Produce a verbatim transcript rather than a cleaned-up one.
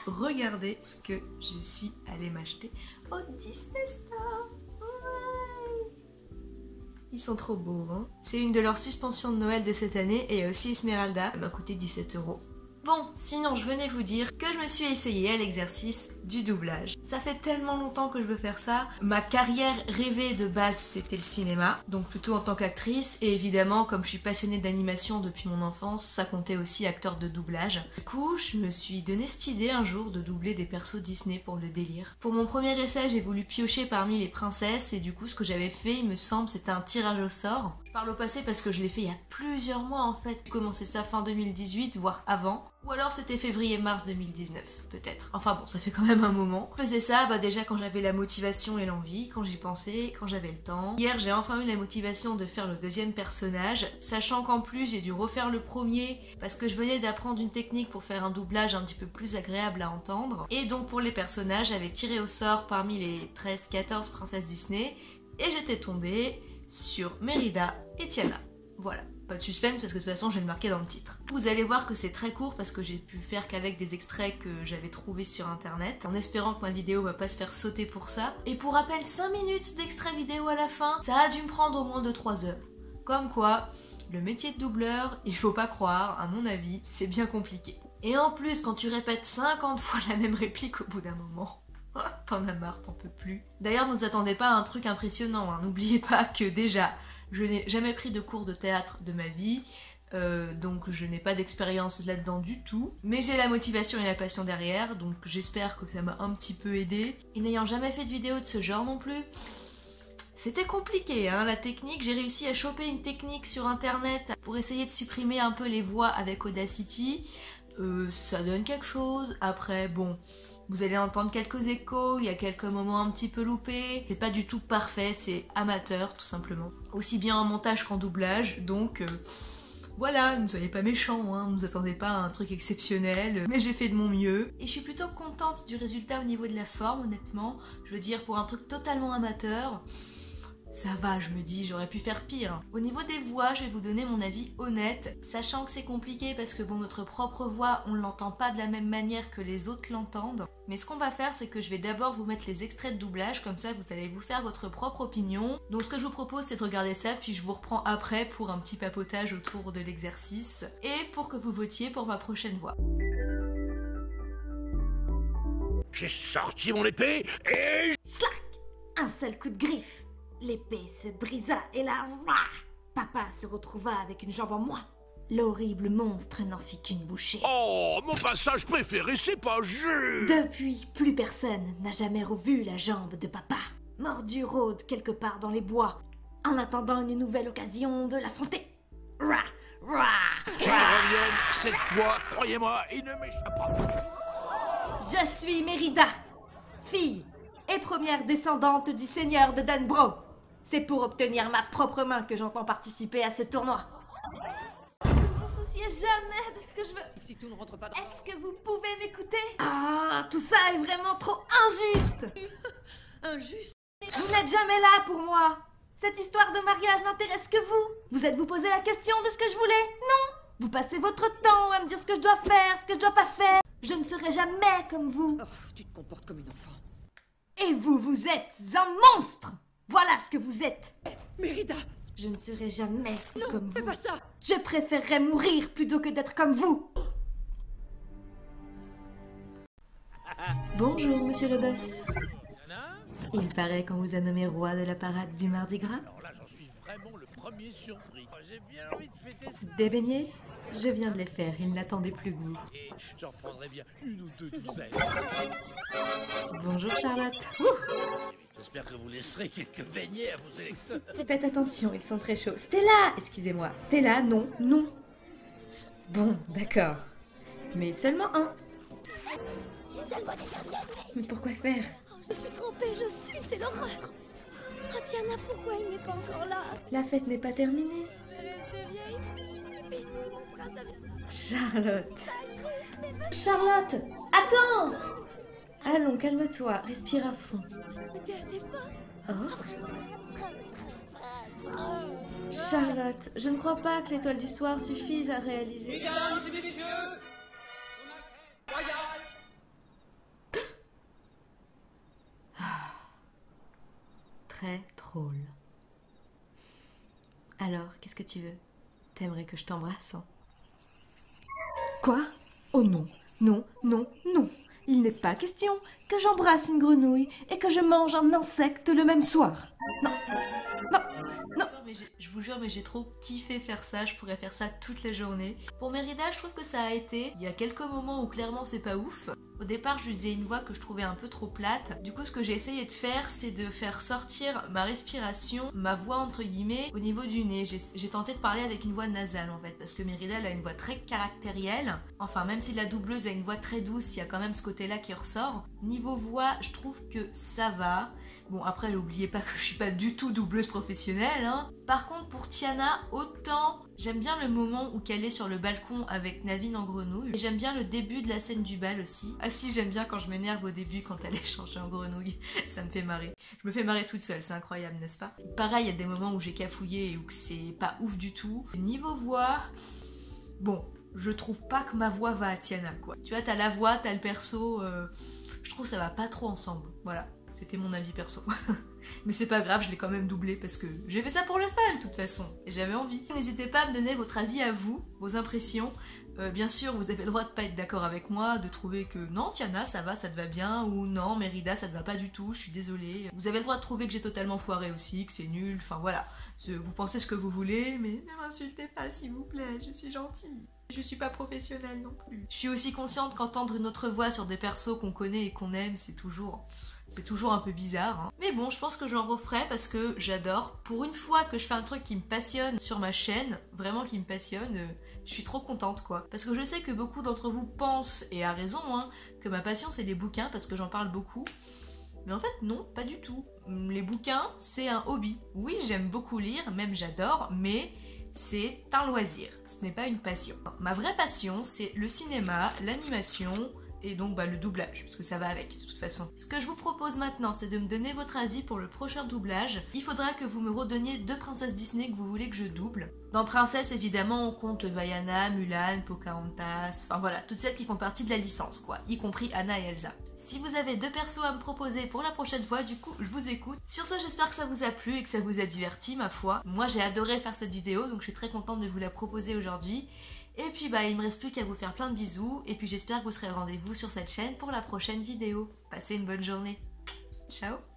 regardez ce que je suis allée m'acheter au Disney Store. Ouais. Ils sont trop beaux, hein. C'est une de leurs suspensions de Noël de cette année et aussi Esmeralda. Elle m'a coûté dix-sept euros. Bon, sinon je venais vous dire que je me suis essayée à l'exercice du doublage. Ça fait tellement longtemps que je veux faire ça. Ma carrière rêvée de base, c'était le cinéma, donc plutôt en tant qu'actrice. Et évidemment, comme je suis passionnée d'animation depuis mon enfance, ça comptait aussi acteur de doublage. Du coup, je me suis donné cette idée un jour de doubler des persos Disney pour le délire. Pour mon premier essai, j'ai voulu piocher parmi les princesses et du coup, ce que j'avais fait, il me semble, c'était un tirage au sort. Je parle au passé parce que je l'ai fait il y a plusieurs mois en fait. J'ai commencé ça fin deux mille dix-huit, voire avant. Ou alors c'était février-mars deux mille dix-neuf, peut-être. Enfin bon, ça fait quand même un moment. Je faisais ça bah déjà quand j'avais la motivation et l'envie, quand j'y pensais, quand j'avais le temps. Hier, j'ai enfin eu la motivation de faire le deuxième personnage, sachant qu'en plus j'ai dû refaire le premier parce que je venais d'apprendre une technique pour faire un doublage un petit peu plus agréable à entendre. Et donc pour les personnages, j'avais tiré au sort parmi les treize quatorze princesses Disney et j'étais tombée sur Mérida et Tiana. Voilà. Pas de suspense parce que de toute façon je vais le marquer dans le titre. Vous allez voir que c'est très court parce que j'ai pu faire qu'avec des extraits que j'avais trouvés sur internet, en espérant que ma vidéo va pas se faire sauter pour ça. Et pour rappel, cinq minutes d'extrait vidéo à la fin, ça a dû me prendre au moins deux trois heures. Comme quoi, le métier de doubleur, il faut pas croire, à mon avis, c'est bien compliqué. Et en plus, quand tu répètes cinquante fois la même réplique au bout d'un moment, t'en as marre, t'en peux plus. D'ailleurs, ne vous attendez pas à un truc impressionnant, hein. N'oubliez pas que déjà, je n'ai jamais pris de cours de théâtre de ma vie, euh, donc je n'ai pas d'expérience là-dedans du tout. Mais j'ai la motivation et la passion derrière, donc j'espère que ça m'a un petit peu aidé. Et n'ayant jamais fait de vidéo de ce genre non plus, c'était compliqué, hein, la technique. J'ai réussi à choper une technique sur internet pour essayer de supprimer un peu les voix avec Audacity. Euh, ça donne quelque chose. Après, bon... Vous allez entendre quelques échos, il y a quelques moments un petit peu loupés. C'est pas du tout parfait, c'est amateur tout simplement. Aussi bien en montage qu'en doublage, donc euh, voilà, ne soyez pas méchants, hein, ne vous attendez pas à un truc exceptionnel. Mais j'ai fait de mon mieux. Et je suis plutôt contente du résultat au niveau de la forme, honnêtement. Je veux dire, pour un truc totalement amateur... Ça va, je me dis, j'aurais pu faire pire. Au niveau des voix, je vais vous donner mon avis honnête, sachant que c'est compliqué parce que bon, notre propre voix, on l'entend pas de la même manière que les autres l'entendent. Mais ce qu'on va faire, c'est que je vais d'abord vous mettre les extraits de doublage, comme ça vous allez vous faire votre propre opinion. Donc ce que je vous propose, c'est de regarder ça, puis je vous reprends après pour un petit papotage autour de l'exercice, et pour que vous votiez pour ma prochaine voix. J'ai sorti mon épée et... Schlac! Un seul coup de griffe. L'épée se brisa et là, papa se retrouva avec une jambe en moins. L'horrible monstre n'en fit qu'une bouchée. Oh, mon passage préféré, c'est pas juste. Depuis, plus personne n'a jamais revu la jambe de papa. Mordu rôde quelque part dans les bois, en attendant une nouvelle occasion de l'affronter. Rah, rah, Qu'ils reviennent cette fois, croyez-moi, il ne m'échappera pas. Je suis Mérida, fille et première descendante du seigneur de Dunbro. C'est pour obtenir ma propre main que j'entends participer à ce tournoi. Vous ne vous souciez jamais de ce que je veux. Si tout ne rentre pas dans... Est-ce que vous pouvez m'écouter? Ah, tout ça est vraiment trop injuste. Injuste. Vous n'êtes jamais là pour moi. Cette histoire de mariage n'intéresse que vous. Vous êtes-vous posé la question de ce que je voulais? Non. Vous passez votre temps à me dire ce que je dois faire, ce que je dois pas faire. Je ne serai jamais comme vous. Oh, tu te comportes comme une enfant. Et vous, vous êtes un monstre. Voilà ce que vous êtes. Mérida. Je ne serai jamais Non, comme fais vous. pas ça. Je préférerais mourir plutôt que d'être comme vous. Bonjour, monsieur Leboeuf. Il paraît qu'on vous a nommé roi de la parade du Mardi Gras. Alors là, j'en suis vraiment le premier surpris. J'ai bien envie de fêter ça. Des beignets? Je viens de les faire, ils n'attendaient plus que vous. Et j'en prendrai bien une ou deux douzaines. Bonjour Charlotte. Ouh. J'espère que vous laisserez quelques beignets à vos électeurs. Faites attention, ils sont très chauds. Stella! Excusez-moi. Stella, non, non. Bon, d'accord. Mais seulement un. Mais pourquoi faire? Oh, je suis trompée, je suis, c'est l'horreur. Oh Tiana, pourquoi il n'est pas encore là? La fête n'est pas terminée. Elle était vieille fille, c'est fini, mon prince a bien... Charlotte. Charlotte! Attends! Allons, calme-toi, respire à fond. T'es assez fort. Oh. Charlotte, je ne crois pas que l'étoile du soir suffise à réaliser... Mesdames et messieurs, très drôle. Alors, qu'est-ce que tu veux? T'aimerais que je t'embrasse, hein? Quoi? Oh non, non, non, non. Il n'est pas question que j'embrasse une grenouille et que je mange un insecte le même soir. Non, non, non. Mais je vous jure, mais j'ai trop kiffé faire ça, je pourrais faire ça toute la journée. Pour Mérida, je trouve que ça a été. Il y a quelques moments où clairement c'est pas ouf. Au départ, je lui faisais une voix que je trouvais un peu trop plate. Du coup, ce que j'ai essayé de faire, c'est de faire sortir ma respiration, ma voix entre guillemets, au niveau du nez. J'ai tenté de parler avec une voix nasale en fait, parce que Mérida, elle a une voix très caractérielle. Enfin, même si la doubleuse a une voix très douce, il y a quand même ce côté-là qui ressort. Niveau voix, je trouve que ça va. Bon, après, n'oubliez pas que je suis pas du tout doubleuse professionnelle, hein. Par contre, pour Tiana, autant j'aime bien le moment où qu'elle est sur le balcon avec Naveen en grenouille. Et j'aime bien le début de la scène du bal aussi. Ah si, j'aime bien quand je m'énerve au début quand elle est changée en grenouille. Ça me fait marrer. Je me fais marrer toute seule, c'est incroyable, n'est-ce pas? Pareil, il y a des moments où j'ai cafouillé et où c'est pas ouf du tout. Niveau voix, bon, je trouve pas que ma voix va à Tiana, quoi. Tu vois, t'as la voix, t'as le perso, euh, je trouve que ça va pas trop ensemble. Voilà, c'était mon avis perso. Mais c'est pas grave, je l'ai quand même doublé parce que j'ai fait ça pour le fun de toute façon, et j'avais envie. N'hésitez pas à me donner votre avis à vous, vos impressions. Euh, bien sûr, vous avez le droit de pas être d'accord avec moi, de trouver que non, Tiana, ça va, ça te va bien, ou non, Mérida, ça te va pas du tout, je suis désolée. Vous avez le droit de trouver que j'ai totalement foiré aussi, que c'est nul, enfin voilà. Vous pensez ce que vous voulez, mais ne m'insultez pas s'il vous plaît, je suis gentille. Je suis pas professionnelle non plus. Je suis aussi consciente qu'entendre une autre voix sur des persos qu'on connaît et qu'on aime, c'est toujours... C'est toujours un peu bizarre, hein. Mais bon, je pense que j'en referai parce que j'adore. Pour une fois que je fais un truc qui me passionne sur ma chaîne, vraiment qui me passionne, euh, je suis trop contente, quoi. Parce que je sais que beaucoup d'entre vous pensent, et à raison, hein, que ma passion c'est les bouquins parce que j'en parle beaucoup. Mais en fait, non, pas du tout. Les bouquins, c'est un hobby. Oui, j'aime beaucoup lire, même j'adore, mais... c'est un loisir, ce n'est pas une passion. Ma vraie passion, c'est le cinéma, l'animation et donc bah, le doublage, parce que ça va avec de toute façon. Ce que je vous propose maintenant, c'est de me donner votre avis pour le prochain doublage. Il faudra que vous me redonniez deux princesses Disney que vous voulez que je double. Dans princesse, évidemment, on compte Vaiana, Mulan, Pocahontas, enfin voilà, toutes celles qui font partie de la licence, quoi, y compris Anna et Elsa. Si vous avez deux persos à me proposer pour la prochaine fois, du coup, je vous écoute. Sur ce, j'espère que ça vous a plu et que ça vous a diverti, ma foi. Moi, j'ai adoré faire cette vidéo, donc je suis très contente de vous la proposer aujourd'hui. Et puis, bah, il me reste plus qu'à vous faire plein de bisous. Et puis, j'espère que vous serez au rendez-vous sur cette chaîne pour la prochaine vidéo. Passez une bonne journée. Ciao!